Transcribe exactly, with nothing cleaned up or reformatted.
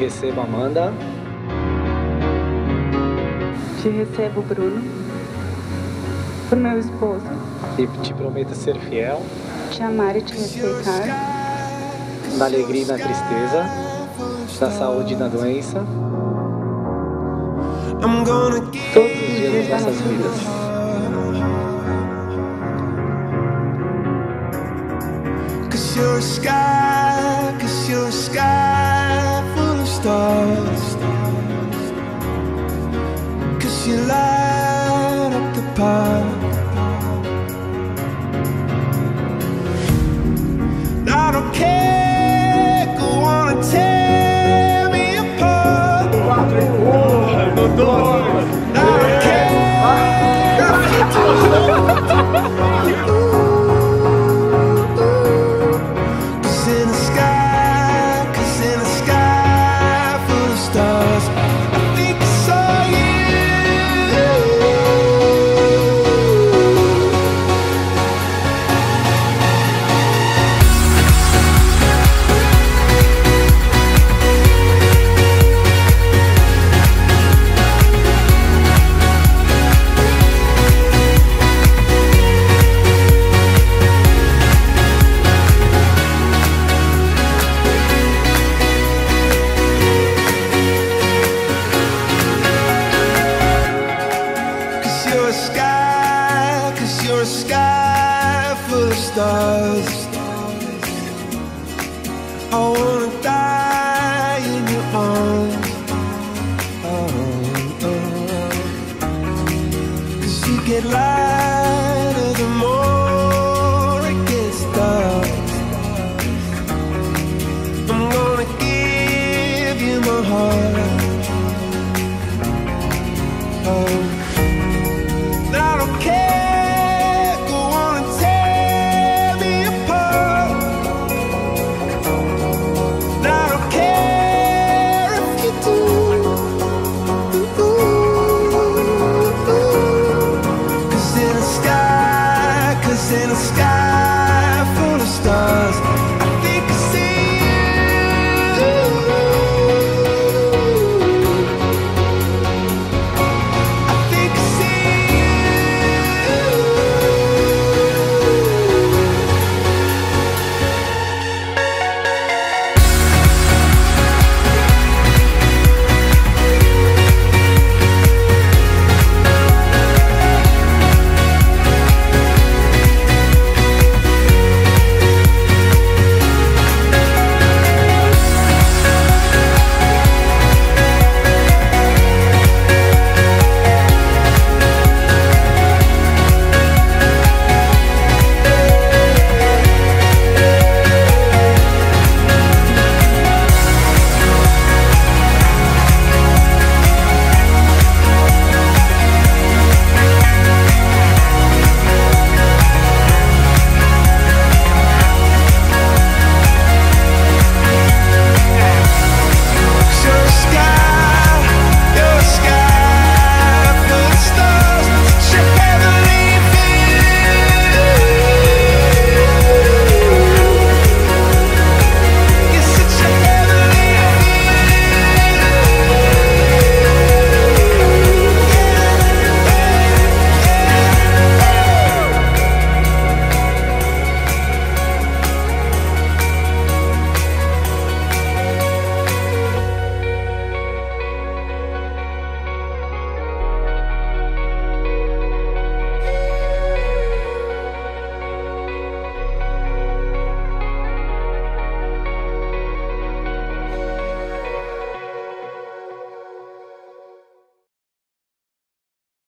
recebo Amanda. Te recebo, Bruno, por meu esposo. E te prometo ser fiel. Te amar e te respeitar. Na alegria e na tristeza. Na saúde e na doença. Todos os dias das nossas vidas. Cause you're a sky, cause you're a sky full of stars. Cause you light up the park. I don't care, go on and tear me apart. I don't Cause in the sky, cause in the sky full of stars, I think I saw you. You're a sky, cause you're a sky full of stars. I wanna die in your arms. Oh, oh. Cause you get lighter the more it gets dark. I'm gonna give you my heart. Oh. I don't care, go on and tear me apart. I don't care if you do. Cause in the sky, cause in the sky